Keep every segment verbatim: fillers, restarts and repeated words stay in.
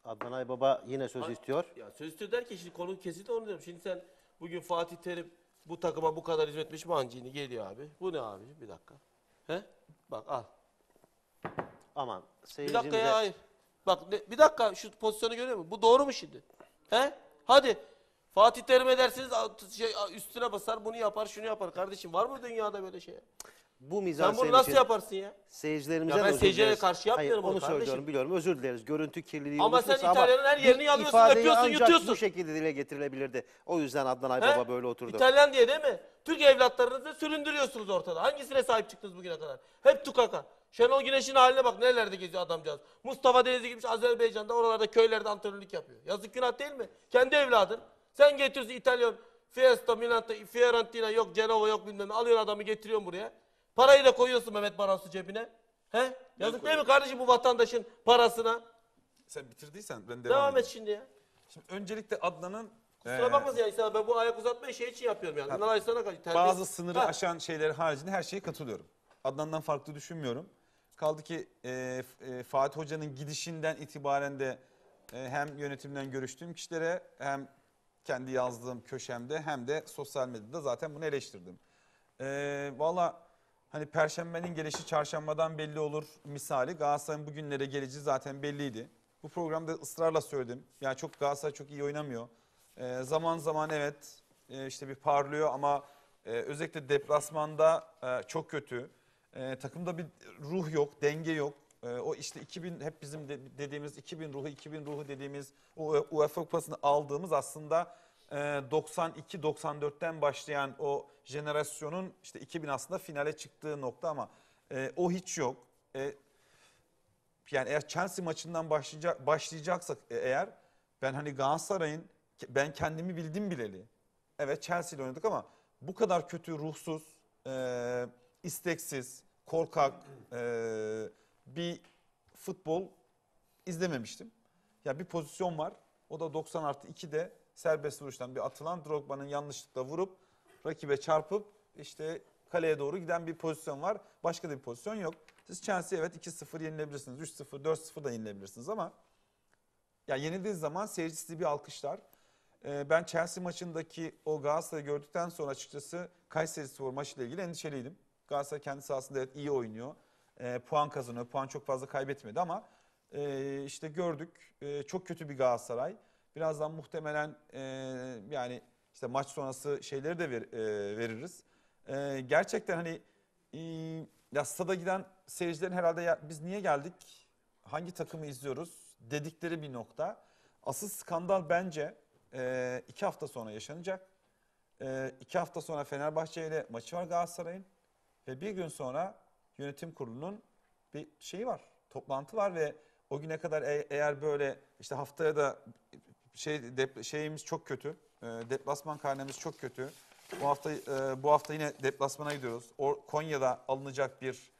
Adnan Aybaba yine söz Ha, istiyor. Ya söz istiyor derken şimdi konu kesildi onu diyorum. Şimdi sen bugün Fatih Terim bu takıma bu kadar hizmet etmiş Mancini geliyor abi. Bu ne abi? Bir dakika. He? Bak al. Aman Bir seyircimize... dakika ya hayır. Bak ne, bir dakika şu pozisyonu görüyor musun? Bu doğru mu şimdi? He? Hadi. Fatih Terim edersiniz şey, üstüne basar bunu yapar şunu yapar. Kardeşim var mı dünyada böyle şey? Bu Sen mizansen bunu nasıl için yaparsın ya? seyircilerimizden Ya ben özür seyircilere dileriz. karşı yapmıyorum Hayır, onu onu söylüyorum kardeşim. biliyorum özür dileriz. Görüntü kirliliği Ama sen oluşmuşsa İtalyanın her yerini bir yalıyorsun, ifadeyi öpüyorsun, ancak yutuyorsun. bu şekilde dile getirilebilirdi. O yüzden Adnan Aybaba He? böyle oturdu. İtalyan diye değil mi? Türk evlatlarınızı süründürüyorsunuz ortada. Hangisine sahip çıktınız bugüne kadar? Hep tukaka. Şenol Güneş'in haline bak nerelerde geziyor adamcağız. Mustafa Denizli gitmiş Azerbaycan'da oralarda köylerde antrenörlük yapıyor. Yazık günah değil mi? Kendi evladın. Sen getiriyorsun İtalyan Fiesta, Milano, Fiorentina yok Genova yok bilmem ne. Alıyorsun adamı getiriyorsun buraya. Parayı da koyuyorsun Mehmet Baras'ı cebine. He? Yazık değil mi kardeşim bu vatandaşın parasına? Sen bitirdiysen ben devam, Devam et edeyim. şimdi ya. Şimdi öncelikle Adnan'ın Kusura eee, bakmasın ya İhsan ben bu ayak uzatmayı şey için yapıyorum yani. Bunlar ay sana karşı terbiye- bazı sınırı Ha. aşan şeyler haricinde her şeye katılıyorum. Adnan'dan farklı düşünmüyorum. Kaldı ki eee, F- eee, Fatih Hoca'nın gidişinden itibaren de eee, hem yönetimden görüştüğüm kişilere hem kendi yazdığım köşemde hem de sosyal medyada zaten bunu eleştirdim. Eee Valla hani Perşembenin gelişi çarşambadan belli olur misali Galatasaray'ın bugünlere geleceği zaten belliydi. Bu programda ısrarla söyledim. Yani çok Galatasaray çok iyi oynamıyor. Ee, zaman zaman evet e, işte bir parlıyor ama e, özellikle deplasmanda e, çok kötü. E, takımda bir ruh yok, denge yok. E, o işte iki bin hep bizim de, dediğimiz iki bin ruhu, iki bin ruhu dediğimiz o UEFA Kupası'nı aldığımız aslında e, doksan iki doksan dörtten başlayan o jenerasyonun işte iki bin aslında finale çıktığı nokta ama e, o hiç yok. E, yani eğer Chelsea maçından başlayacak başlayacaksak e, eğer ben hani Galatasaray'ın ben kendimi bildim bileli. Evet Chelsea ile oynadık ama bu kadar kötü, ruhsuz, e, isteksiz, korkak e, bir futbol izlememiştim. Ya bir pozisyon var. O da doksan artı ikide serbest vuruştan bir atılan Drogba'nın yanlışlıkla vurup rakibe çarpıp işte kaleye doğru giden bir pozisyon var. Başka da bir pozisyon yok. Siz Chelsea evet iki sıfır yenilebilirsiniz. üç sıfır, dört sıfır da yenilebilirsiniz ama ya yenildiğiniz zaman seyirci sizi bir alkışlar. Ee, ben Chelsea maçındaki o Galatasaray'ı gördükten sonra açıkçası Kayserispor maçıyla ilgili endişeliydim. Galatasaray kendi sahasında evet iyi oynuyor. Ee, puan kazanıyor. Puan çok fazla kaybetmedi ama e, işte gördük. E, çok kötü bir Galatasaray. Birazdan muhtemelen e, yani işte maç sonrası şeyleri de ver, e, veririz. E, gerçekten hani e, ya stada giden seyircilerin herhalde ya, biz niye geldik? Hangi takımı izliyoruz? Dedikleri bir nokta. Asıl skandal bence e, iki hafta sonra yaşanacak. E, iki hafta sonra Fenerbahçe ile maçı var Galatasaray'ın. Ve bir gün sonra yönetim kurulunun bir şeyi var. Toplantı var ve o güne kadar e- eğer böyle işte haftaya da şey dep- şeyimiz çok kötü. E, deplasman karnemiz çok kötü. Bu hafta e, bu hafta yine deplasmana gidiyoruz. O, Konya'da alınacak bir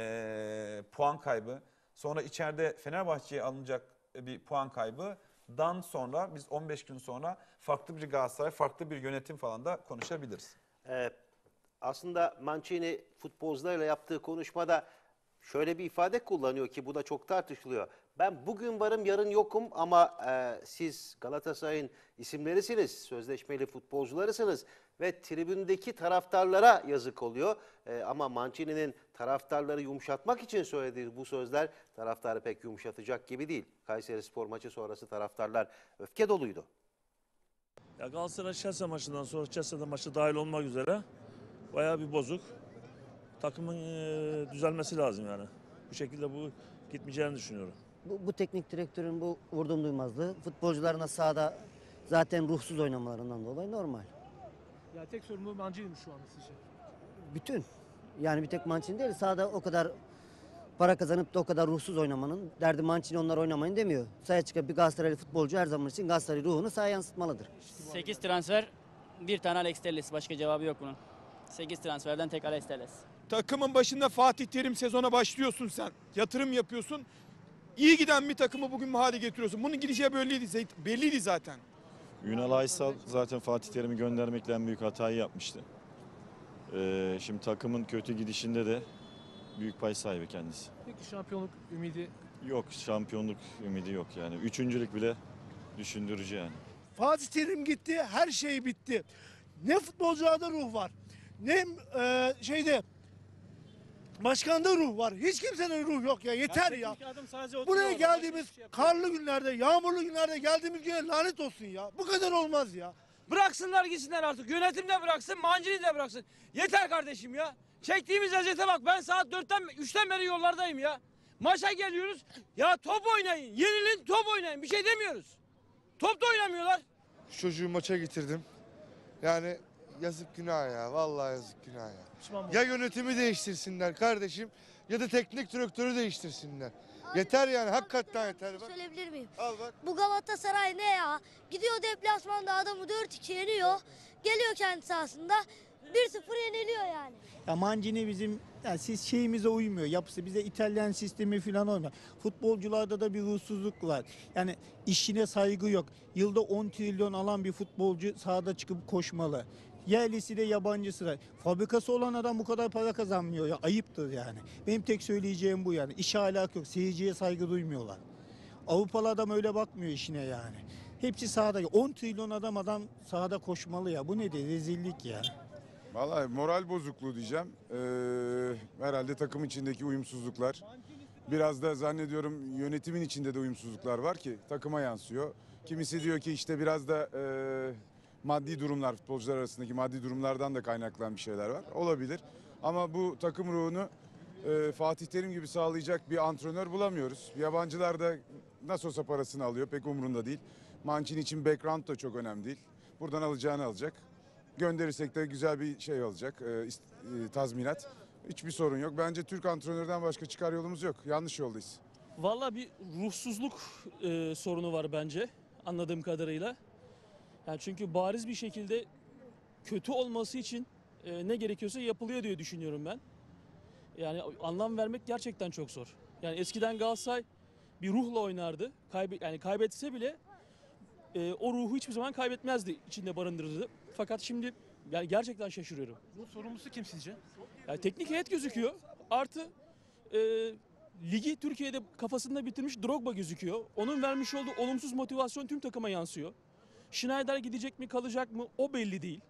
e, puan kaybı. Sonra içeride Fenerbahçe'ye alınacak bir puan kaybıdan sonra biz on beş gün sonra farklı bir Galatasaray, farklı bir yönetim falan da konuşabiliriz. Ee, aslında Mancini futbolcularla yaptığı konuşmada şöyle bir ifade kullanıyor ki bu da çok tartışılıyor. Ben bugün varım yarın yokum ama e, siz Galatasaray'ın isimlerisiniz, sözleşmeli futbolcularısınız ve tribündeki taraftarlara yazık oluyor. E, ama Mancini'nin taraftarları yumuşatmak için söylediği bu sözler taraftarı pek yumuşatacak gibi değil. Kayserispor maçı sonrası taraftarlar öfke doluydu. Ya Galatasaray Chelsea maçından sonra Chelsea'de maçı dahil olmak üzere bayağı bir bozuk. Takımın e, düzelmesi lazım yani. Bu şekilde bu gitmeyeceğini düşünüyorum. Bu, bu teknik direktörün bu vurdum duymazlığı futbolcularına sahada zaten ruhsuz oynamalarından dolayı normal. Ya tek sorumlu Mancini mi şu anda sizce? Bütün yani bir tek Mancini değil sahada o kadar para kazanıp da o kadar ruhsuz oynamanın derdi Mancini onlar oynamayın demiyor. Sahaya çıkan bir Galatasaraylı futbolcu her zaman için Galatasaray ruhunu sahaya yansıtmalıdır. sekiz transfer, bir tane Alex Telles. Başka cevabı yok bunun. sekiz transferden tek Alex Telles. Takımın başında Fatih Terim sezona başlıyorsun sen. Yatırım yapıyorsun. İyi giden bir takımı bugün bu hale getiriyorsun. Bunun gideceği belliydi, belliydi zaten. Ünal Aysal zaten Fatih Terim'i göndermekle en büyük hatayı yapmıştı. Ee, şimdi takımın kötü gidişinde de büyük pay sahibi kendisi. Peki şampiyonluk ümidi Yok, şampiyonluk ümidi yok yani. Üçüncülük bile düşündürücü yani. Fatih Terim gitti, her şey bitti. Ne futbolcularda ruh var, ne e, şeyde başkanda ruh var. Hiç kimsenin ruh yok ya. Yeter ya. Buraya geldiğimiz karlı günlerde, yağmurlu günlerde geldiğimiz güne lanet olsun ya. Bu kadar olmaz ya. Bıraksınlar gitsinler artık. Yönetim de bıraksın, Mancini de bıraksın. Yeter kardeşim ya. Çektiğimiz eziyete bak. Ben saat dörtten, üçten beri yollardayım ya. Maça geliyoruz. Ya top oynayın. Yenilin, top oynayın. Bir şey demiyoruz. Top da oynamıyorlar. Şu çocuğu maça getirdim. Yani yazık günah ya. Vallahi yazık günah ya. Ya yönetimi değiştirsinler kardeşim ya da teknik direktörü değiştirsinler. Yeter yani, hakikaten yeter. Bak. Söyleyebilir miyim? Al bak. Bu Galatasaray ne ya? Gidiyor deplasmanda adamı dört iki yeniyor. Geliyor kendi sahasında bir sıfır yeniliyor yani. Ya Mancini bizim yani siz şeyimize uymuyor. Yapısı bize İtalyan sistemi falan uymuyor. Futbolcularda da bir ruhsuzluk var. Yani işine saygı yok. Yılda on trilyon alan bir futbolcu sahada çıkıp koşmalı. Yerlisi de yabancısı da. Fabrikası olan adam bu kadar para kazanmıyor ya. Ayıptır yani. Benim tek söyleyeceğim bu yani. İşe alaka yok. Seyirciye saygı duymuyorlar. Avrupalı adam öyle bakmıyor işine yani. Hepsi sahada. on trilyon adam adam sahada koşmalı ya. Bu nedir? Rezillik ya. Vallahi moral bozukluğu diyeceğim. Ee, herhalde takım içindeki uyumsuzluklar. Biraz da zannediyorum yönetimin içinde de uyumsuzluklar var ki takıma yansıyor. Kimisi diyor ki işte biraz da e, maddi durumlar, futbolcular arasındaki maddi durumlardan da kaynaklanan bir şeyler var. Olabilir. Ama bu takım ruhunu e, Fatih Terim gibi sağlayacak bir antrenör bulamıyoruz. Yabancılar da nasıl olsa parasını alıyor, pek umurunda değil. Mancini için background da çok önemli değil. Buradan alacağını alacak. Gönderirsek de güzel bir şey olacak, e, e, tazminat. Hiçbir sorun yok. Bence Türk antrenörden başka çıkar yolumuz yok. Yanlış yoldayız. Vallahi bir ruhsuzluk e, sorunu var bence anladığım kadarıyla. Yani çünkü bariz bir şekilde kötü olması için e, ne gerekiyorsa yapılıyor diye düşünüyorum ben. Yani anlam vermek gerçekten çok zor. Yani eskiden Galatasaray bir ruhla oynardı. Kaybe yani kaybetse bile e, o ruhu hiçbir zaman kaybetmezdi, içinde barındırırdı. Fakat şimdi yani gerçekten şaşırıyorum. Bu sorumlusu kim sizce? Yani teknik heyet gözüküyor. Artı e, ligi Türkiye'de kafasında bitirmiş Drogba gözüküyor. Onun vermiş olduğu olumsuz motivasyon tüm takıma yansıyor. Schneider gidecek mi kalacak mı o belli değil.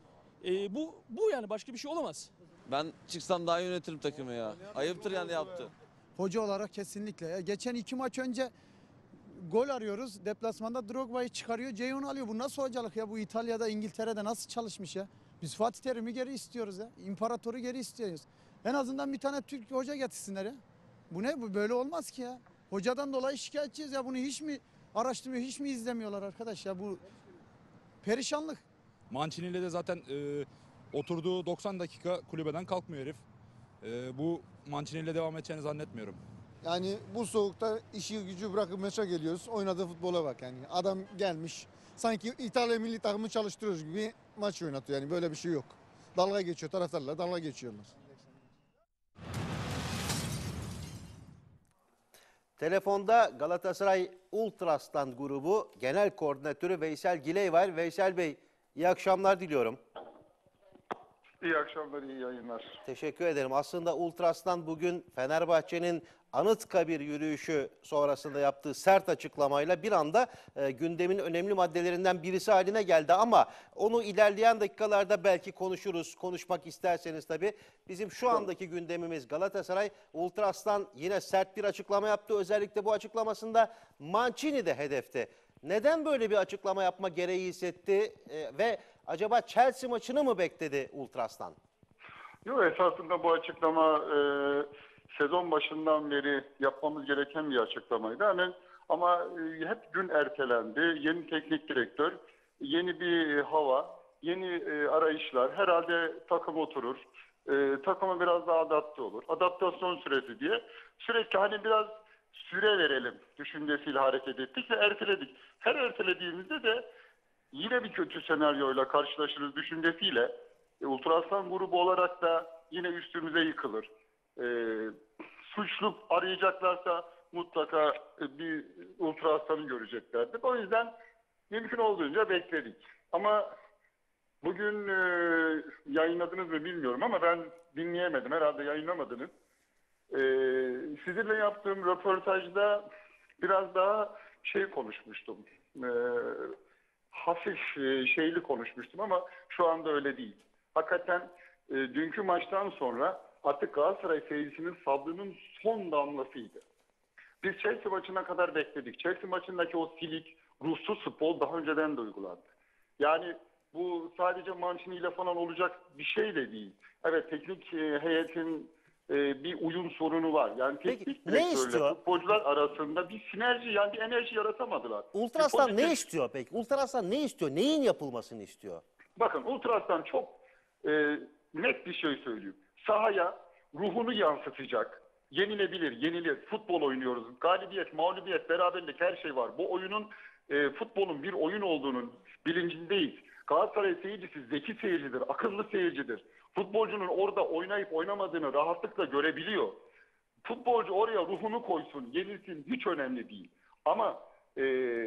E, bu bu yani başka bir şey olamaz. Ben çıksam daha yönetirim takımı ya. Ayıptır yani yaptı. Hoca olarak kesinlikle. Ya geçen iki maç önce gol arıyoruz. Deplasmanda Drogba'yı çıkarıyor, Ceyhun alıyor. Bu nasıl hocalık ya? Bu İtalya'da, İngiltere'de nasıl çalışmış ya? Biz Fatih Terim'i geri istiyoruz ya. İmparatoru geri istiyoruz. En azından bir tane Türk hoca getirsinler ya. Bu ne? Bu böyle olmaz ki ya. Hocadan dolayı şikayetçiyiz ya. Bunu hiç mi araştırmıyor, hiç mi izlemiyorlar arkadaş ya? Bu perişanlık. Mancini ile de zaten e, oturduğu doksan dakika kulübeden kalkmıyor herif. E, bu Mancini ile devam edeceğini zannetmiyorum. Yani bu soğukta işi gücü bırakıp maça geliyoruz. Oynadığı futbola bak yani. Adam gelmiş sanki İtalya milli takımı çalıştırıyoruz gibi maç oynatıyor. Yani böyle bir şey yok. Dalga geçiyor taraftarlar, dalga geçiyorlar. Telefonda Galatasaray Ultraslan grubu genel koordinatörü Veysel Giley var. Veysel Bey, iyi akşamlar diliyorum. İyi akşamlar, iyi yayınlar. Teşekkür ederim. Aslında Ultraslan bugün Fenerbahçe'nin Anıtkabir yürüyüşü sonrasında yaptığı sert açıklamayla bir anda e, gündemin önemli maddelerinden birisi haline geldi. Ama onu ilerleyen dakikalarda belki konuşuruz. Konuşmak isterseniz tabii. Bizim şu andaki gündemimiz Galatasaray. Ultraslan yine sert bir açıklama yaptı. Özellikle bu açıklamasında Mancini de hedefte. Neden böyle bir açıklama yapma gereği hissetti e, ve acaba Chelsea maçını mı bekledi Ultraslan? Yok, esasında bu açıklama e, sezon başından beri yapmamız gereken bir açıklamaydı. Yani, ama e, hep gün ertelendi. Yeni teknik direktör, yeni bir hava, yeni e, arayışlar. Herhalde takım oturur. E, takıma biraz daha adapte olur. Adaptasyon süresi diye sürekli hani biraz süre verelim düşüncesiyle hareket ettik ve erteledik. Her ertelediğimizde de yine bir kötü senaryoyla karşılaşırız düşüncesiyle e, Ultraslan grubu olarak da yine üstümüze yıkılır. E, suçlu arayacaklarsa mutlaka e, bir Ultraslan'ı göreceklerdir. O yüzden mümkün olduğunca bekledik. Ama bugün e, yayınladınız mı bilmiyorum ama ben dinleyemedim. Herhalde yayınlamadınız. Ee, sizinle yaptığım röportajda biraz daha şey konuşmuştum. Ee, hafif e, şeyli konuşmuştum ama şu anda öyle değil. Hakikaten e, dünkü maçtan sonra artık Galatasaray seyircisinin sabrının son damlasıydı. Biz Chelsea maçına kadar bekledik. Chelsea maçındaki o silik, ruhsuz futbol daha önceden de uygulandı. Yani bu sadece Mancini ile falan olacak bir şey de değil. Evet, teknik e, heyetin e, bir uyum sorunu var. Yani teknik ne direktörle istiyor? futbolcular arasında bir sinerji, yani bir enerji yaratamadılar. Ultraslan Bir ne pozitif- istiyor peki? Ultraslan ne istiyor? Neyin yapılmasını istiyor? Bakın, Ultraslan çok e, net bir şey söylüyor. Sahaya ruhunu yansıtacak. Yenilebilir, yenilir. Futbol oynuyoruz. Galibiyet, mağlubiyet, beraberlik, her şey var. Bu oyunun, e, futbolun bir oyun olduğunun bilincindeyiz. Galatasaray seyircisi zeki seyircidir, akıllı seyircidir. Futbolcunun orada oynayıp oynamadığını rahatlıkla görebiliyor. Futbolcu oraya ruhunu koysun, yenilsin, hiç önemli değil. Ama e,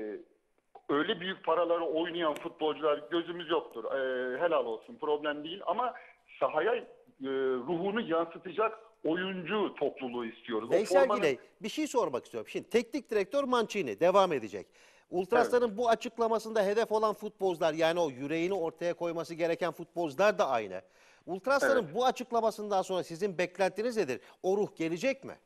öyle büyük paraları oynayan futbolcular gözümüz yoktur. E, helal olsun, problem değil. Ama sahaya e, ruhunu yansıtacak oyuncu topluluğu istiyoruz. O Veysel formanın- Güney, bir şey sormak istiyorum. Şimdi teknik direktör Mancini devam edecek. Ultraslan'ın bu açıklamasında hedef olan futbolcular, yani o yüreğini ortaya koyması gereken futbolcular da aynı. Ultraslan'ın Evet. bu açıklamasından sonra sizin beklentiniz nedir? O ruh gelecek mi?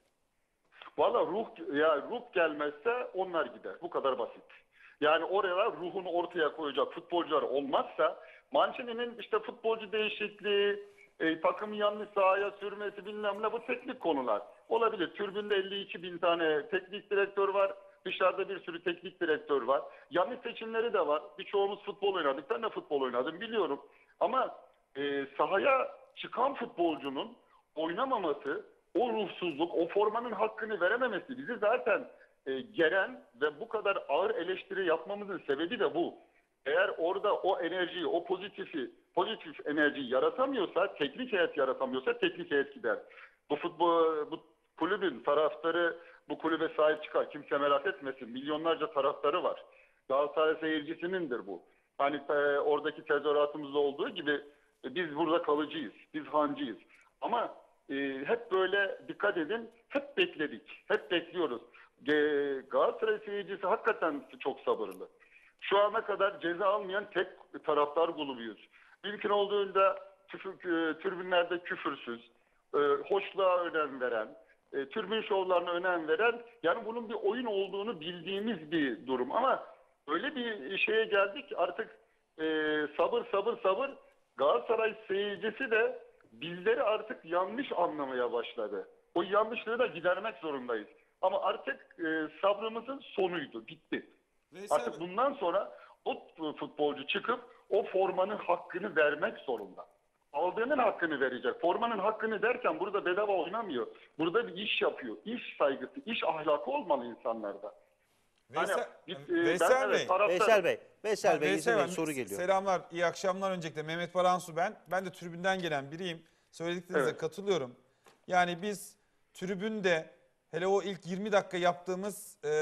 Valla ruh, ya ruh gelmezse onlar gider. Bu kadar basit. Yani oraya ruhunu ortaya koyacak futbolcular olmazsa, Mancini'nin işte futbolcu değişikliği, e, takımı yanlış sahaya sürmesi, bilmem ne, bu teknik konular. Olabilir. Tribünde elli iki bin tane teknik direktör var. Dışarıda bir sürü teknik direktör var. Yanlış seçimleri de var. Birçoğumuz futbol oynadık. Ben de futbol oynadım, biliyorum. Ama e, sahaya çıkan futbolcunun oynamaması, o ruhsuzluk, o formanın hakkını verememesi bizi zaten e, geren ve bu kadar ağır eleştiri yapmamızın sebebi de bu. Eğer orada o enerjiyi, o pozitifi, pozitif enerjiyi yaratamıyorsa, teknik heyet yaratamıyorsa teknik heyet gider. Bu futbol, bu kulübün taraftarı bu kulübe sahip çıkar. Kimse merak etmesin. Milyonlarca taraftarı var. Galatasaray seyircisinindir bu. Hani e, oradaki tezahüratımızda olduğu gibi e, biz burada kalıcıyız. Biz hancıyız. Ama e, hep böyle dikkat edin. Hep bekledik. Hep bekliyoruz. E, Galatasaray seyircisi hakikaten çok sabırlı. Şu ana kadar ceza almayan tek taraftar grubuyuz. Mümkün olduğunda küfür, e, tribünlerde küfürsüz, e, hoşluğa önem veren, e, tribün şovlarına önem veren, yani bunun bir oyun olduğunu bildiğimiz bir durum. Ama öyle bir şeye geldik artık, e, sabır sabır sabır. Galatasaray seyircisi de bizleri artık yanlış anlamaya başladı. O yanlışlığı da gidermek zorundayız. Ama artık e, sabrımızın sonuydu, bitti. Artık bundan sonra o futbolcu çıkıp o formanın hakkını vermek zorunda. Aldığının hakkını verecek. Formanın hakkını derken burada bedava oynamıyor. Burada bir iş yapıyor. İş saygısı, iş ahlakı olmalı insanlarda. Veysel, Hani biz, e, Veysel ben, evet, Bey. taraftarım. Veysel Bey, Veysel Ha, Bey Veysel izin verin, Bey, soru geliyor. Selamlar, iyi akşamlar öncelikle. Mehmet Baransu ben. Ben de tribünden gelen biriyim. Söylediklerinize Evet. katılıyorum. Yani biz tribünde hele o ilk yirmi dakika yaptığımız e,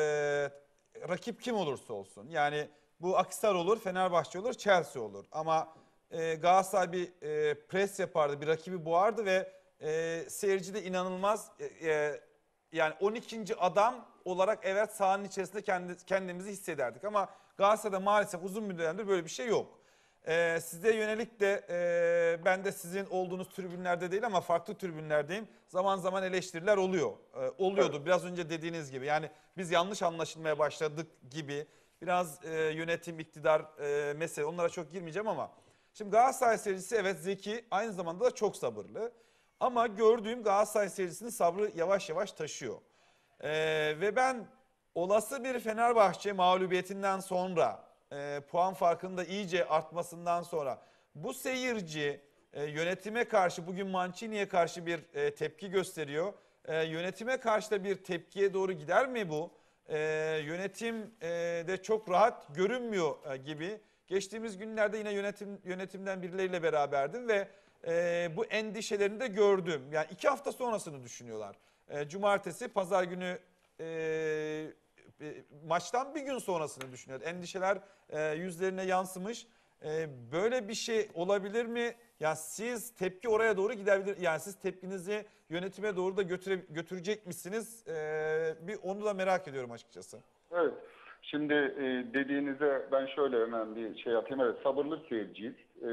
rakip kim olursa olsun. Yani bu Akhisar olur, Fenerbahçe olur, Chelsea olur. Ama e, Galatasaray bir e, pres yapardı, bir rakibi boğardı ve e, seyirci de inanılmaz e, e, yani on ikinci adam olarak evet sahanın içerisinde kendi, kendimizi hissederdik. Ama Galatasaray'da maalesef uzun bir dönemdir böyle bir şey yok. Ee, size yönelik de e, ben de sizin olduğunuz tribünlerde değil ama farklı tribünlerdeyim. Zaman zaman eleştiriler oluyor. Ee, oluyordu Evet. biraz önce dediğiniz gibi. Yani biz yanlış anlaşılmaya başladık gibi. Biraz e, yönetim, iktidar e, mesele, onlara çok girmeyeceğim ama. Şimdi Galatasaray seyircisi evet zeki, aynı zamanda da çok sabırlı. Ama gördüğüm Galatasaray seyircisinin sabrı yavaş yavaş taşıyor. Ee, ve ben olası bir Fenerbahçe mağlubiyetinden sonra, e, puan farkının da iyice artmasından sonra bu seyirci e, yönetime karşı, bugün Mancini'ye karşı bir e, tepki gösteriyor. E, yönetime karşı da bir tepkiye doğru gider mi bu? E, yönetim e, de çok rahat görünmüyor e, gibi. Geçtiğimiz günlerde yine yönetim yönetimden birileriyle beraberdim ve e, bu endişelerini de gördüm. Yani iki hafta sonrasını düşünüyorlar. E, cumartesi, pazar günü e, e, maçtan bir gün sonrasını düşünüyor. Endişeler e, yüzlerine yansımış. Ee, böyle bir şey olabilir mi? Ya siz tepki oraya doğru gidebilir. Yani siz tepkinizi yönetime doğru da götüre, götürecek misiniz? Ee, bir onu da merak ediyorum açıkçası. Evet. Şimdi e, dediğinize ben şöyle hemen bir şey yapayım. Evet, sabırlı seyirciyiz. E,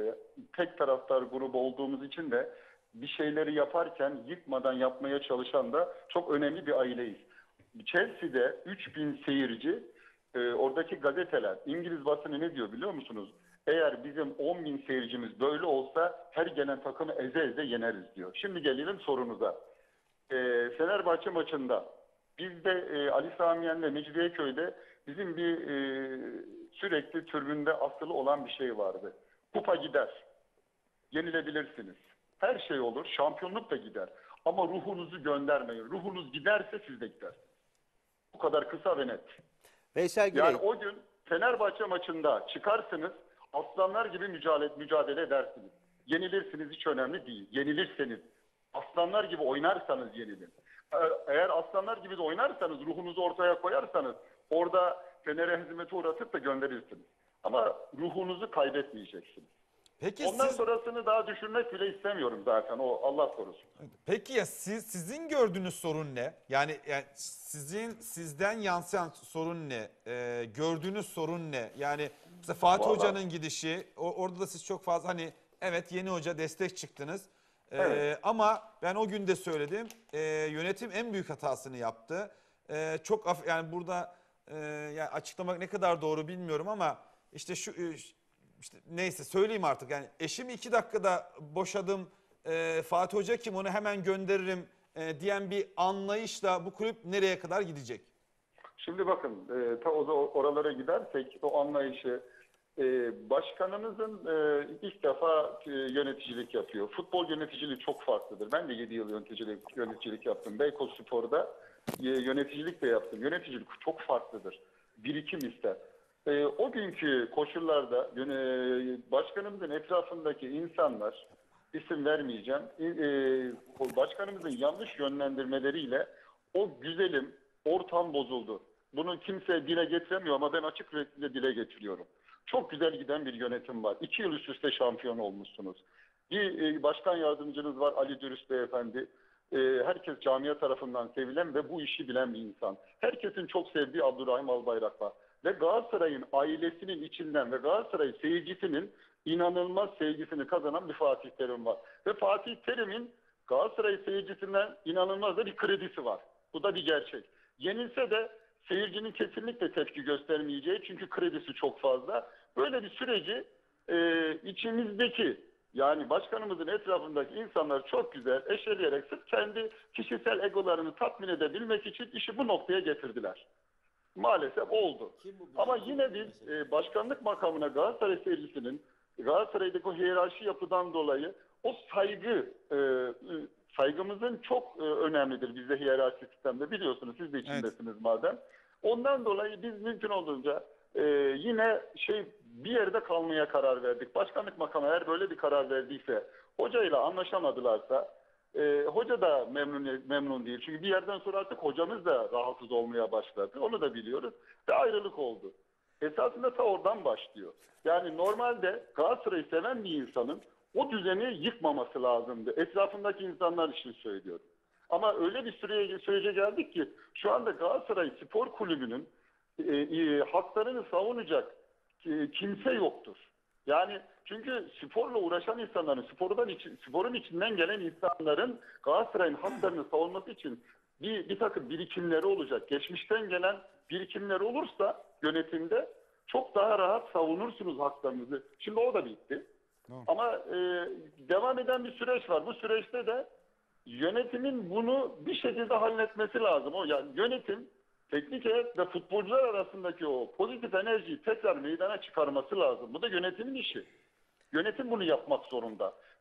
tek taraftar grubu olduğumuz için de bir şeyleri yaparken yıkmadan yapmaya çalışan da çok önemli bir aileyiz. Chelsea'de üç bin seyirci, e, oradaki gazeteler, İngiliz basını ne diyor biliyor musunuz? Eğer bizim on bin seyircimiz böyle olsa her gelen takımı eze eze yeneriz diyor. Şimdi gelelim sorunuza. E, Fenerbahçe maçında bizde e, Ali Samiyen'le Mecidiyeköy'de bizim bir e, sürekli türbünde asılı olan bir şey vardı. Kupa gider. Yenilebilirsiniz. Her şey olur. Şampiyonluk da gider. Ama ruhunuzu göndermeyin. Ruhunuz giderse siz de gidersiniz. Bu kadar kısa ve net. Veysel Güney. Yani o gün Fenerbahçe maçında çıkarsınız, aslanlar gibi mücadele, mücadele edersiniz. Yenilirsiniz hiç önemli değil. Yenilirseniz, aslanlar gibi oynarsanız yenilin. Eğer aslanlar gibi de oynarsanız, ruhunuzu ortaya koyarsanız orada Fener'e hizmete uğratıp da gönderirsiniz. Ama ruhunuzu kaybetmeyeceksiniz. Peki Ondan siz, sonrasını daha düşünmek bile istemiyorum zaten. O Allah korusun. peki ya siz sizin gördüğünüz sorun ne? Yani, yani sizin sizden yansıyan sorun ne? Ee, gördüğünüz sorun ne? Yani mesela Fatih Vallahi- Hoca'nın gidişi, o, orada da siz çok fazla hani evet yeni hoca destek çıktınız. Ee, Evet. Ama ben o gün de söyledim. Ee, yönetim en büyük hatasını yaptı. Ee, çok af, yani burada e, yani açıklamak ne kadar doğru bilmiyorum ama işte şu e, işte neyse söyleyeyim artık. Yani eşimi iki dakikada boşadım. e, Fatih Hoca kim onu hemen gönderirim e, diyen bir anlayışla bu kulüp nereye kadar gidecek? Şimdi bakın, e, ta o oralara gidersek o anlayışı e, başkanımızın e, ilk defa e, yöneticilik yapıyor. Futbol yöneticiliği çok farklıdır. Ben de yedi yıl yöneticilik, yöneticilik yaptım. Beykozspor'da e, yöneticilik de yaptım. Yöneticilik çok farklıdır. Birikim ister. E, o günkü koşullarda yöne, başkanımızın etrafındaki insanlar, isim vermeyeceğim, e, e, başkanımızın yanlış yönlendirmeleriyle o güzelim ortam bozuldu. Bunu kimse dile getiremiyor ama ben açık şekilde dile getiriyorum. Çok güzel giden bir yönetim var. İki yıl üst üste şampiyon olmuşsunuz. Bir e, başkan yardımcınız var Ali Dürüst Beyefendi. E, herkes camia tarafından sevilen ve bu işi bilen bir insan. Herkesin çok sevdiği Abdurrahim Albayrak var. Ve Galatasaray'ın ailesinin içinden ve Galatasaray seyircisinin inanılmaz sevgisini kazanan bir Fatih Terim var. Ve Fatih Terim'in Galatasaray seyircisinden inanılmaz da bir kredisi var. Bu da bir gerçek. Yenilse de seyircinin kesinlikle tepki göstermeyeceği çünkü kredisi çok fazla. Böyle bir süreci e, içimizdeki yani başkanımızın etrafındaki insanlar çok güzel eşeleyerek sırf kendi kişisel egolarını tatmin edebilmek için işi bu noktaya getirdiler. Maalesef oldu. Ama yine biz e, başkanlık makamına Galatasaray seyircisinin Galatasaray'daki o hiyerarşi yapıdan dolayı o saygı e, saygımızın çok e, önemlidir bizde hiyerarşi sistemde biliyorsunuz siz de içindesiniz evet. Madem. Ondan dolayı biz mümkün olduğunca e, yine şey bir yerde kalmaya karar verdik. Başkanlık makamı eğer böyle bir karar verdiyse hocayla anlaşamadılarsa e, hoca da memnun memnun değil. Çünkü bir yerden sonra artık hocamız da rahatsız olmaya başladı. Onu da biliyoruz ve ayrılık oldu. Esasında ta oradan başlıyor. Yani normalde Galatasaray'ı seven bir insanın o düzeni yıkmaması lazımdı. Etrafındaki insanlar için söylüyorum. Ama öyle bir süreye, sürece geldik ki şu anda Galatasaray Spor Kulübü'nün e, e, haklarını savunacak e, kimse yoktur. Yani çünkü sporla uğraşan insanların, spordan için, sporun içinden gelen insanların Galatasaray'ın haklarını savunması için bir, bir takım birikimleri olacak. Geçmişten gelen birikimleri olursa yönetimde çok daha rahat savunursunuz haklarınızı. Şimdi o da bitti. Ama e, devam eden bir süreç var. Bu süreçte de yönetimin bunu bir şekilde halletmesi lazım. O yani yönetim, teknik heyet ve futbolcular arasındaki o pozitif enerjiyi tekrar meydana çıkarması lazım. Bu da yönetimin işi. Yönetim bunu yapmak zorunda.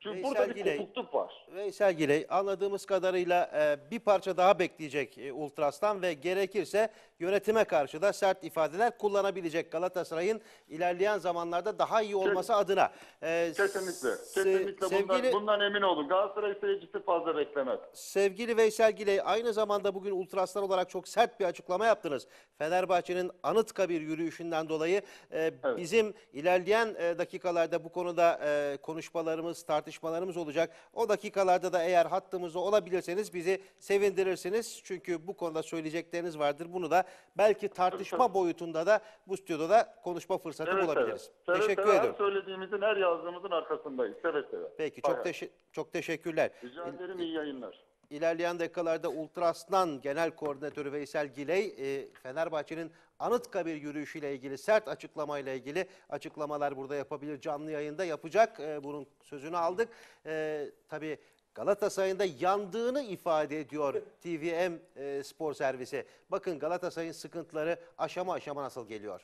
Çünkü Veysel burada bir Giley. kopukluk var. Veysel Giley anladığımız kadarıyla e, bir parça daha bekleyecek e, Ultras'tan ve gerekirse yönetime karşı da sert ifadeler kullanabilecek Galatasaray'ın ilerleyen zamanlarda daha iyi olması adına. E, Kesinlikle. se- Kesinlikle bundan, sevgili, bundan emin olun. Galatasaray seyircisi fazla beklemez. sevgili Veysel Giley, aynı zamanda bugün Ultraslar olarak çok sert bir açıklama yaptınız. Fenerbahçe'nin Anıtkabir yürüyüşünden dolayı e, bizim ilerleyen e, dakikalarda bu konuda e, konuşmalarımız, tartışmalarımız olacak. O dakikalarda da eğer hattımızda olabilirseniz bizi sevindirirsiniz. Çünkü bu konuda söyleyecekleriniz vardır. Bunu da belki tartışma boyutunda da bu stüdyoda konuşma fırsatı Evet, bulabiliriz. evet. Seve Teşekkür seve ediyorum. Her söylediğimizin, her yazdığımızın arkasındayız. Seve seve. Peki Hay çok hay. teşe- çok teşekkürler. Rica ederim, iyi yayınlar. İlerleyen dakikalarda Ultraslan Genel Koordinatörü Veysel Giley, e, Fenerbahçe'nin Anıtkabir yürüyüşüyle ilgili sert açıklamayla ilgili açıklamalar burada yapabilir. Canlı yayında yapacak. E, bunun sözünü aldık. E, tabii Galatasaray'ın da yandığını ifade ediyor T V M e, Spor Servisi. Bakın Galatasaray'ın sıkıntıları aşama aşama nasıl geliyor.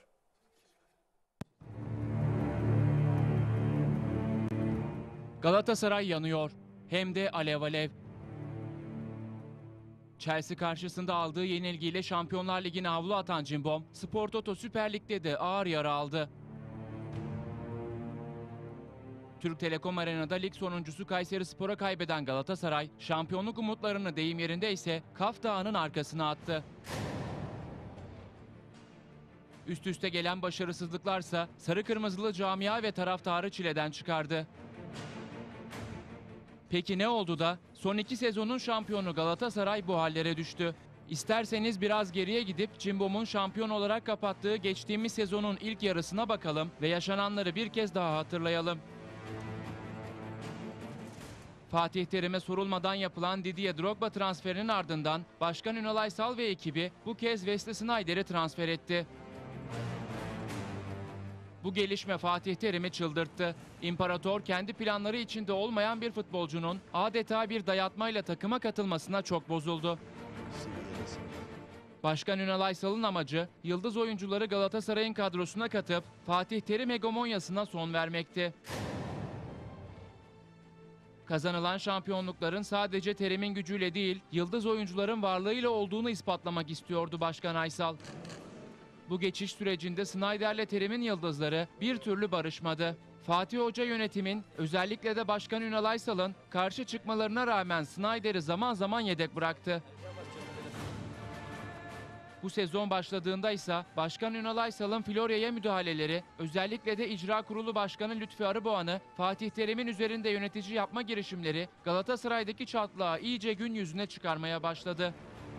Galatasaray yanıyor. Hem de alev alev. Chelsea karşısında aldığı yenilgiyle Şampiyonlar Ligi'ne havlu atan Cimbom, Spor Toto Süper Lig'de de ağır yara aldı. Türk Telekom Arena'da lig sonuncusu Kayserispor'a kaybeden Galatasaray, şampiyonluk umutlarını deyim yerinde ise Kaf Dağı'nın arkasına attı. Üst üste gelen başarısızlıklarsa sarı kırmızılı camia ve taraftarı çileden çıkardı. Peki ne oldu da son iki sezonun şampiyonu Galatasaray bu hallere düştü? İsterseniz biraz geriye gidip Cimbom'un şampiyon olarak kapattığı geçtiğimiz sezonun ilk yarısına bakalım ve yaşananları bir kez daha hatırlayalım. Fatih Terim'e sorulmadan yapılan Didier Drogba transferinin ardından Başkan Ünal Aysal ve ekibi bu kez Wesley Sneijder'i transfer etti. Bu gelişme Fatih Terim'i çıldırttı. İmparator kendi planları içinde olmayan bir futbolcunun adeta bir dayatmayla takıma katılmasına çok bozuldu. Başkan Ünal Aysal'ın amacı yıldız oyuncuları Galatasaray'ın kadrosuna katıp Fatih Terim hegemonyasına son vermekti. Kazanılan şampiyonlukların sadece Terim'in gücüyle değil, yıldız oyuncuların varlığıyla olduğunu ispatlamak istiyordu Başkan Aysal. Bu geçiş sürecinde Sneijder'le Terim'in yıldızları bir türlü barışmadı. Fatih Hoca yönetimin, özellikle de Başkan Ünal Aysal'ın karşı çıkmalarına rağmen Sneijder'i zaman zaman yedek bıraktı. Bu sezon başladığında ise Başkan Ünal Aysal'ın Florya'ya müdahaleleri, özellikle de İcra Kurulu Başkanı Lütfi Arıboğan'ı Fatih Terim'in üzerinde yönetici yapma girişimleri Galatasaray'daki çatlağı iyice gün yüzüne çıkarmaya başladı.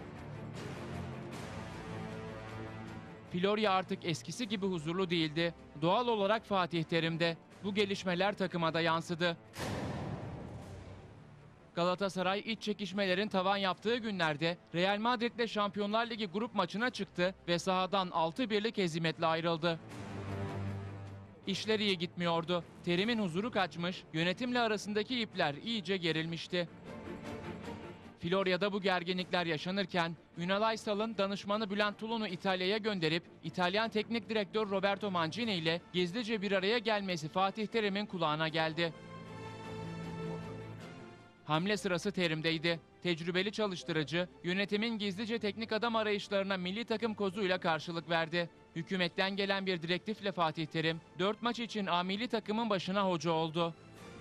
Florya artık eskisi gibi huzurlu değildi. Doğal olarak Fatih Terim'de. Bu gelişmeler takıma da yansıdı. Galatasaray iç çekişmelerin tavan yaptığı günlerde Real Madrid'le Şampiyonlar Ligi grup maçına çıktı ve sahadan altı birlik hezimetle ayrıldı. İşler iyi gitmiyordu. Terim'in huzuru kaçmış, yönetimle arasındaki ipler iyice gerilmişti. Florya'da bu gerginlikler yaşanırken Ünal Aysal'ın danışmanı Bülent Tulun'u İtalya'ya gönderip İtalyan teknik direktör Roberto Mancini ile gizlice bir araya gelmesi Fatih Terim'in kulağına geldi. Hamle sırası Terim'deydi. Tecrübeli çalıştırıcı, yönetimin gizlice teknik adam arayışlarına milli takım kozuyla karşılık verdi. Hükümetten gelen bir direktifle Fatih Terim, dört maç için A milli takımın başına hoca oldu.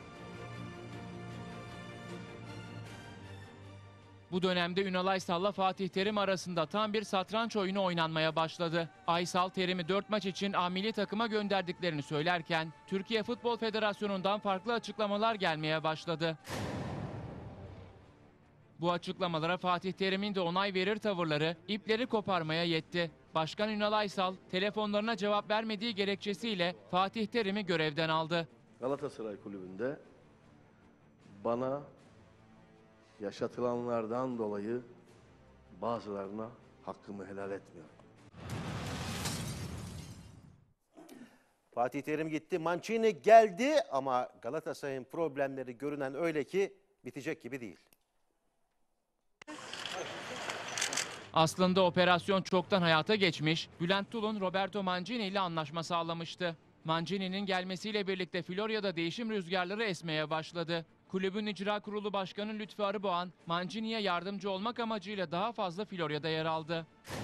Bu dönemde Ünal Aysal'la Fatih Terim arasında tam bir satranç oyunu oynanmaya başladı. Aysal, Terim'i dört maç için A milli takıma gönderdiklerini söylerken, Türkiye Futbol Federasyonu'ndan farklı açıklamalar gelmeye başladı. Bu açıklamalara Fatih Terim'in de onay verir tavırları ipleri koparmaya yetti. Başkan Ünal Aysal, telefonlarına cevap vermediği gerekçesiyle Fatih Terim'i görevden aldı. Galatasaray Kulübü'nde bana yaşatılanlardan dolayı bazılarına hakkımı helal etmiyorum. Fatih Terim gitti, Mancini geldi ama Galatasaray'ın problemleri görünen öyle ki bitecek gibi değil. Aslında operasyon çoktan hayata geçmiş, Bülent Tulun Roberto Mancini ile anlaşma sağlamıştı. Mancini'nin gelmesiyle birlikte Florya'da değişim rüzgarları esmeye başladı. Kulübün icra kurulu başkanı Lütfü Arıboğan, Mancini'ye yardımcı olmak amacıyla daha fazla Florya'da yer aldı.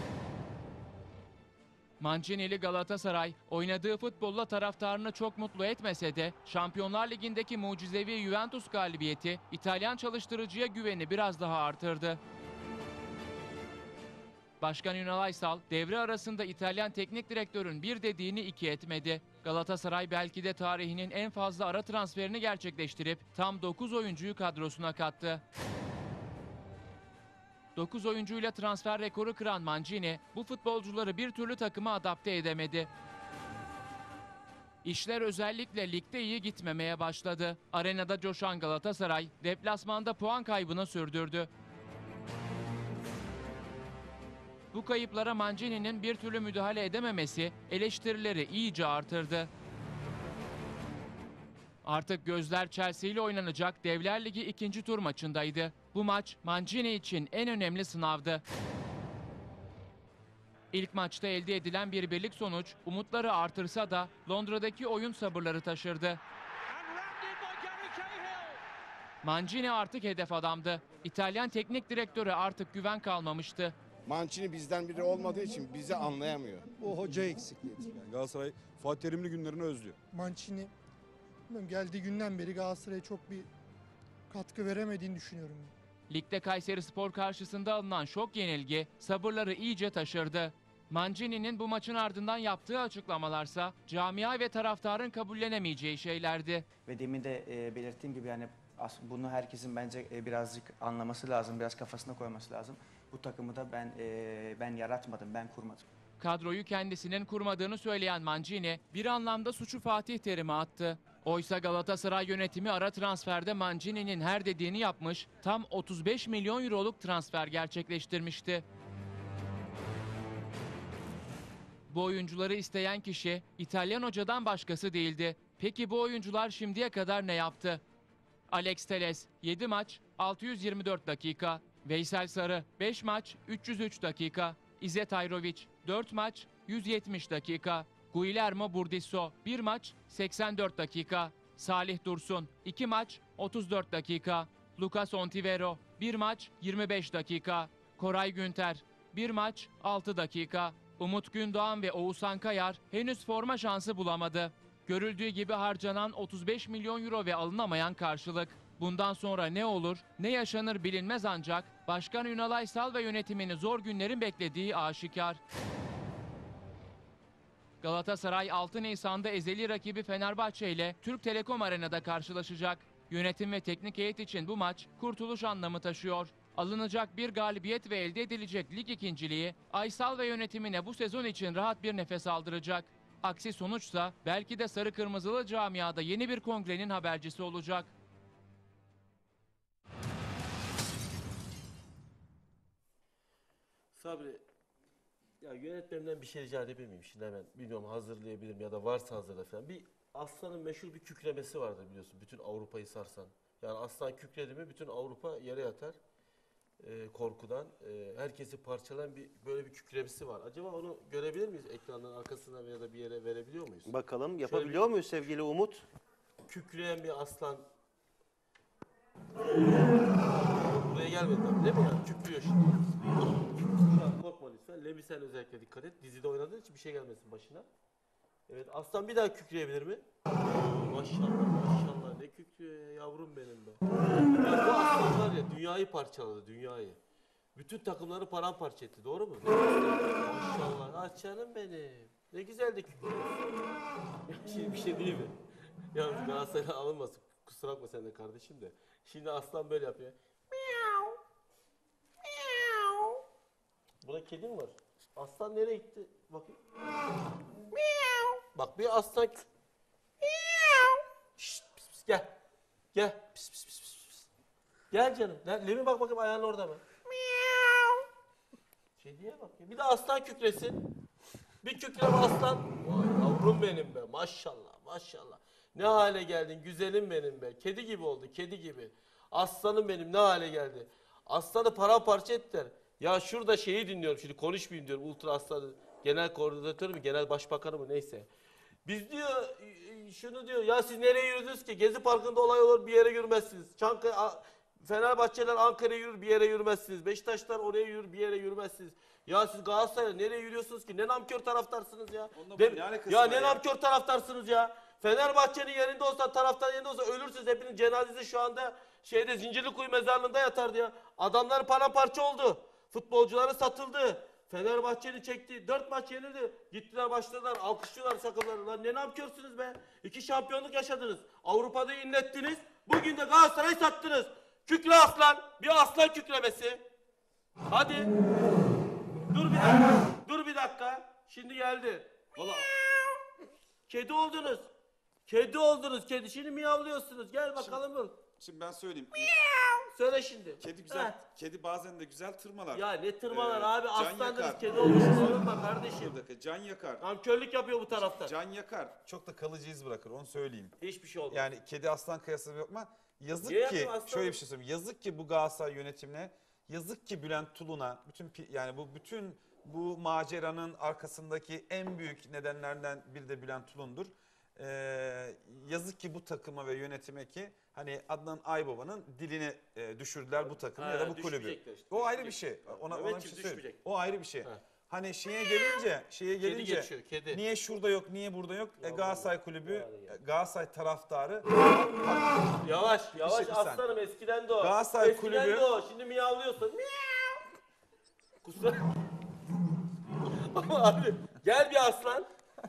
Mancinili Galatasaray oynadığı futbolla taraftarını çok mutlu etmese de Şampiyonlar Ligi'ndeki mucizevi Juventus galibiyeti İtalyan çalıştırıcıya güveni biraz daha artırdı. Başkan Ünal Aysal devre arasında İtalyan teknik direktörün bir dediğini iki etmedi. Galatasaray belki de tarihinin en fazla ara transferini gerçekleştirip tam dokuz oyuncuyu kadrosuna kattı. dokuz oyuncuyla transfer rekoru kıran Mancini bu futbolcuları bir türlü takıma adapte edemedi. İşler özellikle ligde iyi gitmemeye başladı. Arenada coşan Galatasaray deplasmanda puan kaybını sürdürdü. Bu kayıplara Mancini'nin bir türlü müdahale edememesi eleştirileri iyice artırdı. Artık gözler Chelsea ile oynanacak Devler Ligi ikinci tur maçındaydı. Bu maç Mancini için en önemli sınavdı. İlk maçta elde edilen bir birlik sonuç umutları artırsa da Londra'daki oyun sabırları taşırdı. Mancini artık hedef adamdı. İtalyan teknik direktörü artık güven kalmamıştı. Mancini bizden biri olmadığı için bizi anlayamıyor. O hoca eksikliği. Yani Galatasaray Fatih Terimli günlerini özlüyor. Mancini bilmiyorum, geldiği günden beri Galatasaray'a çok bir katkı veremediğini düşünüyorum. Ligde Kayserispor karşısında alınan şok yenilgi sabırları iyice taşırdı. Mancini'nin bu maçın ardından yaptığı açıklamalarsa camia ve taraftarın kabullenemeyeceği şeylerdi. Ve demin de e, belirttiğim gibi yani bunu herkesin bence e, birazcık anlaması lazım, biraz kafasına koyması lazım. Bu takımı da ben e, ben yaratmadım, ben kurmadım. Kadroyu kendisinin kurmadığını söyleyen Mancini bir anlamda suçu Fatih Terim'e attı. Oysa Galatasaray yönetimi ara transferde Mancini'nin her dediğini yapmış, tam otuz beş milyon euroluk transfer gerçekleştirmişti. Bu oyuncuları isteyen kişi İtalyan hocadan başkası değildi. Peki bu oyuncular şimdiye kadar ne yaptı? Alex Telles yedi maç altı yüz yirmi dört dakika, Veysel Sarı beş maç üç yüz üç dakika, İzzet Ayrovic dört maç yüz yetmiş dakika, Guillermo Burdisso bir maç seksen dört dakika, Salih Dursun iki maç otuz dört dakika, Lucas Ontivero bir maç yirmi beş dakika, Koray Günter bir maç altı dakika, Umut Gündoğan ve Oğuzhan Kayar henüz forma şansı bulamadı. Görüldüğü gibi harcanan otuz beş milyon euro ve alınamayan karşılık. Bundan sonra ne olur, ne yaşanır bilinmez ancak Başkan Ünal Aysal ve yönetimini zor günlerin beklediği aşikar. Galatasaray altı Nisan'da ezeli rakibi Fenerbahçe ile Türk Telekom Arena'da karşılaşacak. Yönetim ve teknik heyet için bu maç kurtuluş anlamı taşıyor. Alınacak bir galibiyet ve elde edilecek lig ikinciliği Aysal ve yönetimine bu sezon için rahat bir nefes aldıracak. Aksi sonuçsa belki de sarı kırmızılı camiada yeni bir kongrenin habercisi olacak. Sabri, ya yönetmenimden bir şey rica edebilir miyim? Şimdi hemen bilmiyorum hazırlayabilirim ya da varsa hazırla falan. Bir Aslan'ın meşhur bir kükremesi vardır biliyorsun. Bütün Avrupa'yı sarsan. Yani Aslan kükredi mi bütün Avrupa yere yatar. Ee, korkudan. Ee, herkesi parçalayan bir böyle bir kükremesi var. Acaba onu görebilir miyiz ekranın arkasına ya da bir yere verebiliyor muyuz? Bakalım yapabiliyor muyuz sevgili Umut? Kükreyen bir aslan. Buraya gelmedi tabii değil mi yani? Kükrüyor şimdi. Kükrüyor. Korkma lütfen. Levi sen özellikle dikkat et. Dizide oynadığın için bir şey gelmesin başına. Evet aslan bir daha kükreyebilir mi? Maşallah maşallah ne kükrüyor ya yavrum benim be. Ya bu aslan var ya dünyayı parçaladı dünyayı. Bütün takımları paramparça etti doğru mu? Maşallah ah canım benim. Ne güzel de kükrüyorsun. Şimdi bir şey değil mi? Yalnız Galatasaray'a alınmasın. Kusura bakma sen de kardeşim de. Şimdi aslan böyle yapıyor. Miau. Miau. Burada kedi mi var? Aslan nereye gitti? Bakayım. Miau. Bak bir aslan. Miau. Şşt, pis, pis, gel. Gel. Pis, pis, pis, pis, pis. Gel canım. Levi bak bakayım ayağın orada mı? Miau. Kediye bak ya. Bir de aslan kükresin. Bir kükreme aslan. Vay yavrum benim be. Maşallah maşallah. Ne hale geldin güzelim benim be. Kedi gibi oldu kedi gibi. Aslanım benim ne hale geldi. Aslanı paramparça ettiler. Ya şurada şeyi dinliyorum şimdi konuşmayayım diyorum. Ultra Aslan'ı genel koordinatörü mü genel başbakanı mı neyse. Biz diyor e, şunu diyor ya siz nereye yürüdünüz ki? Gezi Parkı'nda olay olur bir yere yürümezsiniz. Çankaya, A- Fenerbahçeler Ankara'ya yürür bir yere yürümezsiniz. Beşiktaşlar oraya yürür bir yere yürümezsiniz. Ya siz Galatasaray'a nereye yürüyorsunuz ki? Ne namkör taraftarsınız ya. De- ne alakası ya var ne ya? namkör taraftarsınız ya. Fenerbahçe'nin yerinde olsa, taraftar yerinde olsa ölürsünüz. Hepinin cenazesi şu anda şeyde Zincirlikuyu mezarlığında yatardı ya. Adamlar paramparça oldu. Futbolcuları satıldı. Fenerbahçe'nin çektiği dört maç yenildi. Gittiler başladılar alkışlıyorlar sakınları. Lan ne namkörsünüz be. İki şampiyonluk yaşadınız. Avrupa'da inlettiniz. Bugün de Galatasaray'ı sattınız. Kükre aslan. Bir aslan kükremesi. Hadi. Dur bir dakika. Dur bir dakika. Şimdi geldi. Vallahi. Kedi oldunuz. Kedi oldunuz. Kedi şimdi miyavlıyorsunuz. Gel bakalım. Şimdi, şimdi ben söyleyeyim. Söyle şimdi. Kedi güzel. Evet. Kedi bazen de güzel tırmalar. Ya ne tırmalar Ee, abi. can Aslandınız. yakar. Kedi olmuşsunuz. Olma kardeşim. Bir dakika, can yakar. Nankörlük yapıyor bu taraftar. Can yakar. Çok da kalıcı iz bırakır onu söyleyeyim. Hiçbir şey olmaz. Yani kedi aslan kıyası yok ama yazık Niye ki yapayım aslanım? şöyle bir şey söyleyeyim. Yazık ki bu Galatasaray yönetimine, yazık ki Bülent Tulun'a, bütün pi- yani bu bütün bu maceranın arkasındaki en büyük nedenlerden biri de Bülent Tulun'dur. Ee, yazık ki bu takıma ve yönetime ki hani Adnan Aybaba'nın dilini e, düşürdüler bu takımı Ha, ya da bu kulübü. düşmeyecekler işte, O ayrı bir düşmeyecek. şey. Ona, ona bir Mehmetciğim, şey söyleyeyim. düşmeyecek. O ayrı bir şey. Ha. Hani şeye gelince, şeye Kedi gelince geçiyor, kedi. niye şurada yok, niye burada yok? E, Galatasaray kulübü, e, Galatasaray taraftarı. Yavaş Bir yavaş şey- bir saniye. aslanım eskiden de o. Galatasaray eskiden kulübü- de o. Şimdi miyavlıyorsun. Miyav. Kusura. Ama abi gel bir aslan.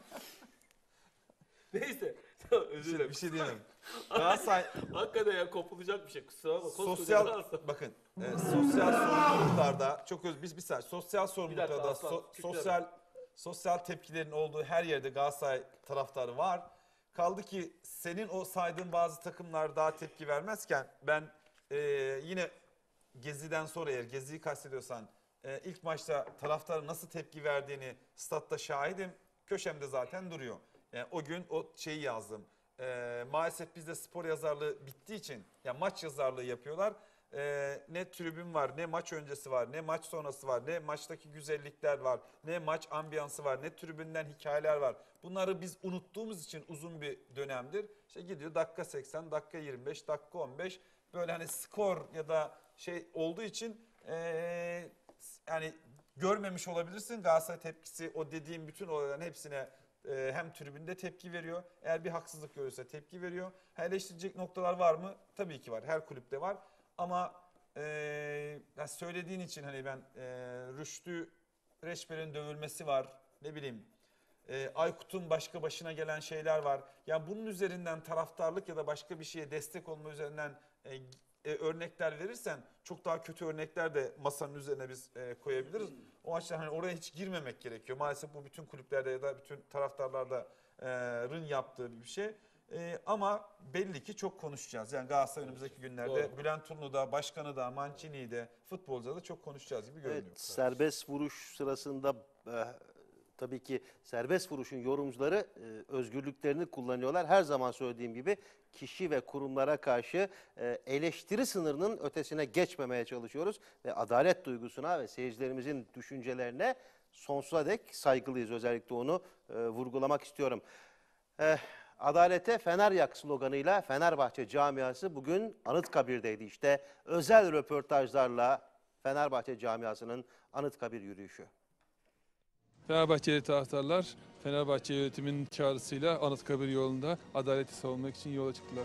Neyse. Tamam, özür dilerim. Bir şey diyemem. Galatasaray Hakikaten ya kopulacak bir şey. Kusura bakma. Koskoca sosyal Galatasaray. bakın e, sosyal sorumluluklarda çok öz biz bir saniye sosyal sorumluluklarda aslan, so- küçük sosyal sosyal tepkilerin olduğu her yerde Galatasaray taraftarı var. Kaldı ki senin o saydığın bazı takımlar daha tepki vermezken ben e, yine Gezi'den sonra eğer Gezi'yi kastediyorsan e, ilk maçta taraftarın nasıl tepki verdiğini statta şahidim. Köşemde zaten duruyor. Yani o gün o şeyi yazdım. E, maalesef bizde spor yazarlığı bittiği için ya maç yazarlığı yapıyorlar. E, ne tribün var, ne maç öncesi var, ne maç sonrası var, ne maçtaki güzellikler var, ne maç ambiyansı var, ne tribünden hikayeler var. Bunları biz unuttuğumuz için uzun bir dönemdir. İşte gidiyor dakika seksen, dakika yirmi beş, dakika on beş böyle hani skor ya da şey olduğu için e, yani görmemiş olabilirsin. Galatasaray tepkisi o dediğim bütün olayların hepsine e, hem tribünde tepki veriyor. Eğer bir haksızlık görürse tepki veriyor. Ha, eleştirecek noktalar var mı? Tabii ki var. Her kulüpte var. Ama e, ya söylediğin için hani ben e, Rüştü Reçber'in dövülmesi var. Ne bileyim e, Aykut'un başka başına gelen şeyler var. Yani bunun üzerinden taraftarlık ya da başka bir şeye destek olma üzerinden e, e, örnekler verirsen çok daha kötü örnekler de masanın üzerine biz e, koyabiliriz. O açıdan hani oraya hiç girmemek gerekiyor. Maalesef bu bütün kulüplerde ya da bütün taraftarlarda e, rın yaptığı bir şey. E, ama belli ki çok konuşacağız. Yani Galatasaray önümüzdeki günlerde Doğru. Bülent Tulun'u da, başkanı da, Mancini'yi de, futbolcuları da çok konuşacağız gibi görünüyor. Evet, serbest vuruş sırasında e, tabii ki serbest vuruşun yorumcuları e, özgürlüklerini kullanıyorlar. Her zaman söylediğim gibi kişi ve kurumlara karşı e, eleştiri sınırının ötesine geçmemeye çalışıyoruz. Ve adalet duygusuna ve seyircilerimizin düşüncelerine sonsuza dek saygılıyız. Özellikle onu e, vurgulamak istiyorum. E, Adalete Fener yak sloganıyla Fenerbahçe camiası bugün Anıtkabir'deydi. İşte özel röportajlarla Fenerbahçe camiasının Anıtkabir yürüyüşü. Fenerbahçeli taraftarlar Fenerbahçe yönetiminin çağrısıyla Anıtkabir yolunda adaleti savunmak için yola çıktılar.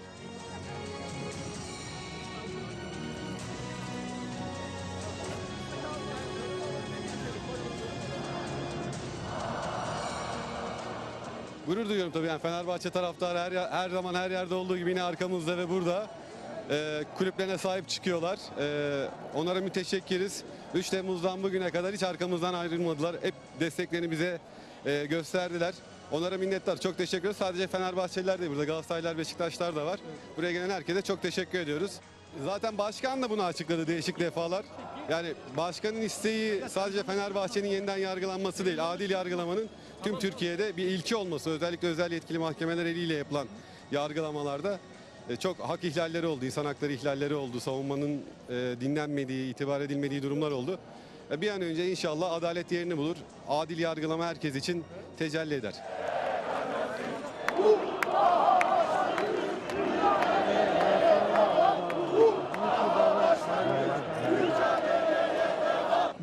Gurur duyuyorum tabii yani Fenerbahçe taraftarı her, her zaman her yerde olduğu gibi yine arkamızda ve burada. Ee, kulüplerine sahip çıkıyorlar. Ee, onlara müteşekkiriz. üç Temmuz'dan bugüne kadar hiç arkamızdan ayrılmadılar. Hep desteklerini bize e, gösterdiler. Onlara minnettar. Çok teşekkür ediyoruz. Sadece Fenerbahçeliler değil burada. Galatasaraylılar, Beşiktaşlar da var. Buraya gelen herkese çok teşekkür ediyoruz. Zaten başkan da bunu açıkladı değişik defalar. Yani başkanın isteği sadece Fenerbahçe'nin yeniden yargılanması değil, adil yargılamanın tüm Türkiye'de bir ilki olması. Özellikle özel yetkili mahkemeler eliyle yapılan yargılamalarda çok hak ihlalleri oldu, insan hakları ihlalleri oldu, savunmanın dinlenmediği, itibar edilmediği durumlar oldu. Bir an önce inşallah adalet yerini bulur, adil yargılama herkes için tecelli eder.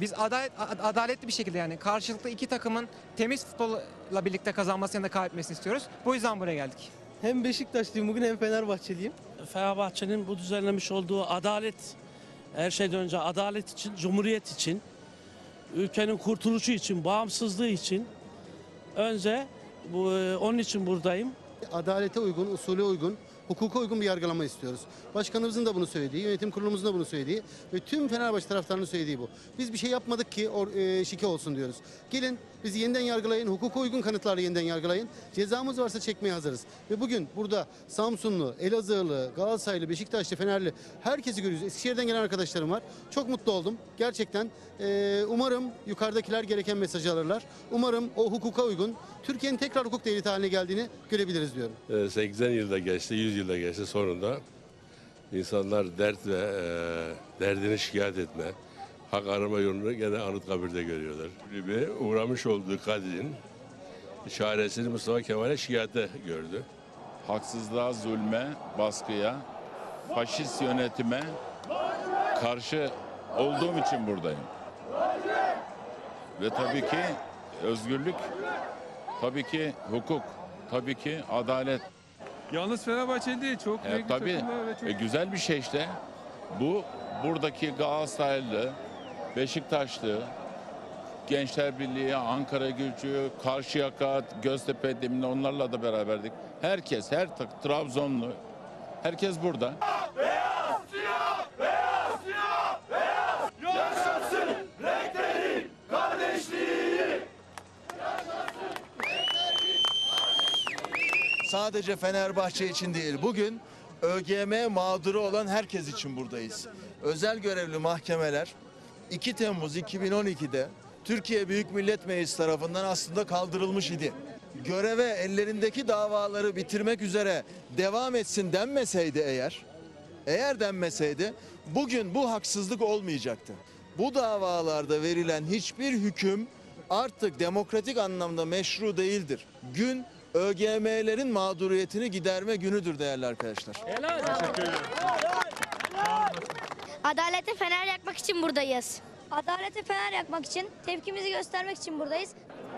Biz adalet, adaletli bir şekilde yani karşılıklı iki takımın temiz futbolla birlikte kazanması ya da kaybetmesini istiyoruz. Bu yüzden buraya geldik. Hem Beşiktaşlıyım bugün hem Fenerbahçeliyim. Fenerbahçe'nin bu düzenlemiş olduğu adalet, her şeyden önce adalet için, cumhuriyet için, ülkenin kurtuluşu için, bağımsızlığı için önce bu, onun için buradayım. Adalete uygun, usule uygun, hukuka uygun bir yargılama istiyoruz. Başkanımızın da bunu söylediği, yönetim kurulumuzun da bunu söylediği ve tüm Fenerbahçe taraftarının söylediği bu. Biz bir şey yapmadık ki or, e, şike olsun diyoruz. Gelin bizi yeniden yargılayın, hukuka uygun kanıtlarla yeniden yargılayın. Cezamız varsa çekmeye hazırız. Ve bugün burada Samsunlu, Elazığlı, Galatasaraylı, Beşiktaşlı, Fenerli herkesi görüyoruz. Eskişehir'den gelen arkadaşlarım var. Çok mutlu oldum. Gerçekten e, umarım yukarıdakiler gereken mesajı alırlar. Umarım o hukuka uygun Türkiye'nin tekrar hukuk devleti haline geldiğini görebiliriz diyorum. seksen yılda geçti, yüz yılda geçti, sonunda insanlar dert ve e, derdini şikayet etme, hak arama yolunu gene Anıtkabir'de görüyorlar. Kulübü uğramış olduğu kadrin çaresini Mustafa Kemal'e şikayete gördü. Haksızlığa, zulme, baskıya, faşist yönetime karşı olduğum için buradayım. Ve tabii ki özgürlük, tabii ki hukuk, tabii ki adalet. Yalnız Fenerbahçe değil, çok E, renkli tabii takımlar ve çok... e, güzel bir şey işte. Bu buradaki Galatasaraylı, Beşiktaşlı, Gençler Birliği, Ankara Gücü, Karşıyaka, Göztepe demin onlarla da beraberdik. Herkes, her tak, Trabzonlu, herkes burada. Beyaz, siyah, beyaz, siyah, beyaz. Yaşasın renklerin kardeşliği. Sadece Fenerbahçe için değil, bugün ÖGM mağduru olan herkes için buradayız. Özel görevli mahkemeler iki Temmuz iki bin on iki'de Türkiye Büyük Millet Meclisi tarafından aslında kaldırılmış idi. Göreve ellerindeki davaları bitirmek üzere devam etsin denmeseydi eğer, eğer denmeseydi bugün bu haksızlık olmayacaktı. Bu davalarda verilen hiçbir hüküm artık demokratik anlamda meşru değildir. Gün ÖGM'lerin mağduriyetini giderme günüdür değerli arkadaşlar. Teşekkür ederim. Adalete fener yakmak için buradayız. Adalete fener yakmak için, tepkimizi göstermek için buradayız.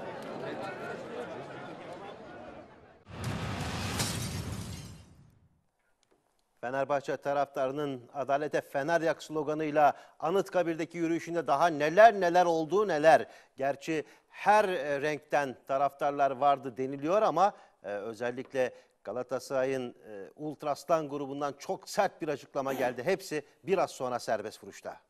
Fenerbahçe taraftarının Adalete Fener Yak sloganıyla Anıtkabir'deki yürüyüşünde daha neler neler olduğu neler. Gerçi her e, renkten taraftarlar vardı deniliyor ama e, özellikle Galatasaray'ın e, Ultraslan grubundan çok sert bir açıklama geldi. Hepsi biraz sonra serbest vuruşta.